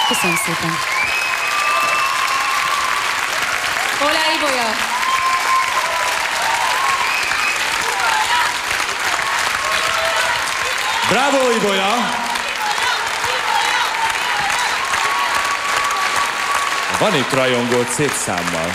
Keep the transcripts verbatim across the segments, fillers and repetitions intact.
Köszönöm szépen. Hola, Ibolya! Bravo, Ibolya! Van itt rajongót szép számmal.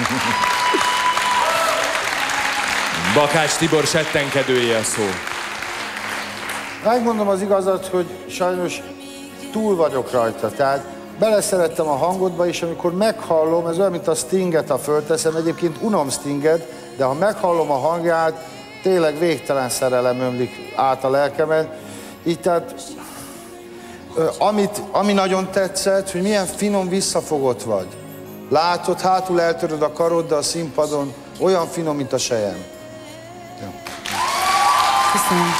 Bakács Tibor settenkedője a szó. Megmondom az igazat, hogy sajnos túl vagyok rajta, tehát beleszerettem a hangodba, és amikor meghallom, ez olyan, mint a Stinget, ha fölteszem, egyébként unom Stinget, de ha meghallom a hangját, tényleg végtelen szerelem ömlik át a lelkemen. Így tehát, amit, ami nagyon tetszett, hogy milyen finom visszafogott vagy. Látod, hátul eltöröd a karod, de a színpadon olyan finom, mint a sejem. Ja. Köszönöm.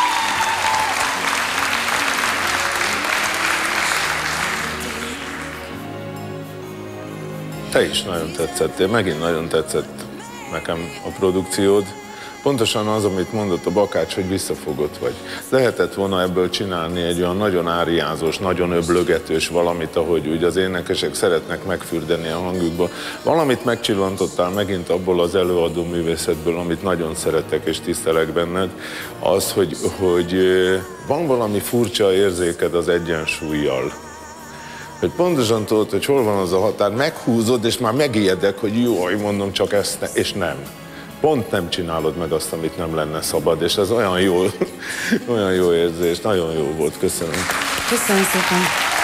Te is nagyon tetszettél, megint nagyon tetszett nekem a produkciód. Pontosan az, amit mondott a Bakács, hogy visszafogott vagy. Lehetett volna ebből csinálni egy olyan nagyon áriázós, nagyon öblögetős valamit, ahogy úgy az énekesek szeretnek megfürdeni a hangjukba. Valamit megcsillantottál megint abból az előadó művészetből, amit nagyon szeretek és tisztelek benned, az, hogy, hogy van valami furcsa érzéked az egyensúlyjal. Hogy pontosan tudod, hogy hol van az a határ, meghúzod, és már megijedek, hogy jó, mondom csak ezt, ne, és nem. Pont nem csinálod meg azt, amit nem lenne szabad, és ez olyan jó, olyan jó érzés, nagyon jó volt, köszönöm. Köszönöm szépen.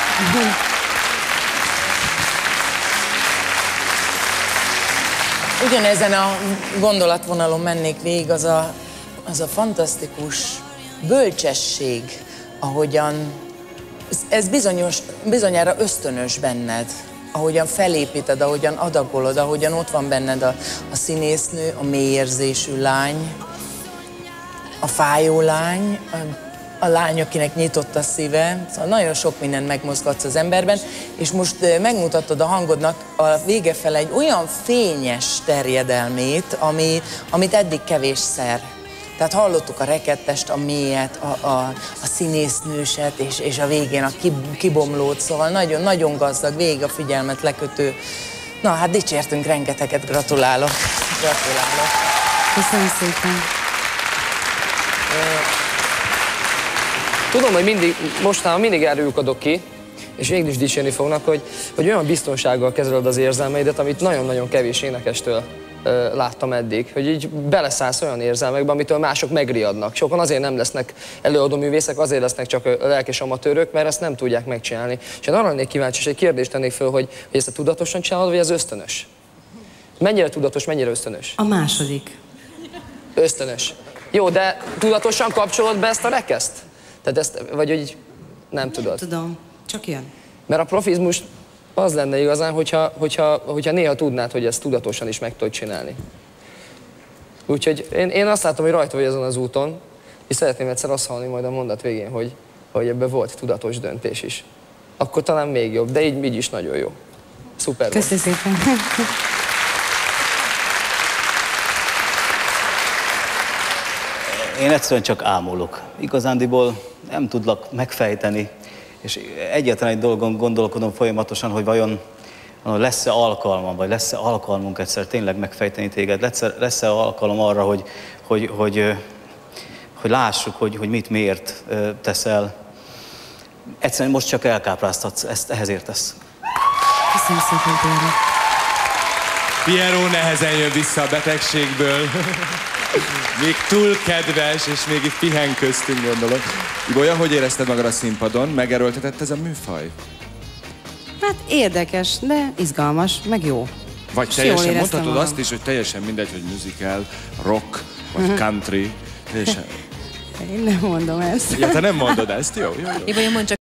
Ugyanezen a gondolatvonalon mennék végig, az a, az a fantasztikus bölcsesség, ahogyan ez bizonyos, bizonyára ösztönös benned, ahogyan felépíted, ahogyan adagolod, ahogyan ott van benned a, a színésznő, a mélyérzésű lány, a fájó lány, a, a lány, akinek nyitott a szíve. Szóval nagyon sok mindent megmozgatsz az emberben, és most megmutattad a hangodnak a vége fele egy olyan fényes terjedelmét, ami, amit eddig kevésszer. Tehát hallottuk a rekettest, a mélyet, a, a, a színésznőset, és, és a végén a kibomlót, szóval nagyon-nagyon gazdag, végig a figyelmet lekötő. Na, hát dicsértünk rengeteget, gratulálok. Gratulálok. Köszönöm szépen. Tudom, hogy mindig, mostanában mindig erőjük adok ki, és végül is dicsérni fognak, hogy, hogy olyan biztonsággal kezeled az érzelmeidet, amit nagyon-nagyon kevés énekestől ö, láttam eddig. Hogy így beleszállsz olyan érzelmekbe, amitől mások megriadnak. Sokan azért nem lesznek előadóművészek, azért lesznek csak lelkes amatőrök, mert ezt nem tudják megcsinálni. És én arra lennék kíváncsi, és egy kérdést tennék föl, hogy, hogy ezt a tudatosan csinálod, vagy ez ösztönös? Mennyire tudatos, mennyire ösztönös? A második. Ösztönös. Jó, de tudatosan kapcsolod be ezt a rekeszt? Tehát ezt, vagy hogy nem tudod? Nem tudom, csak jön. Mert a profizmus az lenne igazán, hogyha, hogyha, hogyha néha tudnád, hogy ezt tudatosan is meg tudod csinálni. Úgyhogy én, én azt látom, hogy rajta vagy azon az úton, és szeretném egyszer azt hallani majd a mondat végén, hogy, hogy ebben volt tudatos döntés is. Akkor talán még jobb, de így, így is nagyon jó. Szuper volt. Köszönöm szépen. Én egyszerűen csak ámulok. Igazándiból nem tudlak megfejteni, és egyetlen egy dolgon gondolkodom folyamatosan, hogy vajon lesz-e alkalmam, vagy lesz-e alkalmunk egyszer tényleg megfejteni téged, lesz-e alkalom arra, hogy, hogy, hogy, hogy lássuk, hogy, hogy mit miért teszel. Egyszerűen most csak elkápráztatsz, ezt ehhez értesz. Köszönöm szépen, Piero. Piero nehezen jön vissza a betegségből. Még túl kedves, és még itt pihen köztünk, gondolom. Ibolya, hogy érezted magad a színpadon? Megerőltetett ez a műfaj? Hát érdekes, de izgalmas, meg jó. Vagy teljesen mondhatod azt is, hogy teljesen mindegy, hogy musical, rock, vagy country. Teljesen... Én nem mondom ezt. Ja, te nem mondod ezt? Jó, jó, jó. Ibolya, mondd csak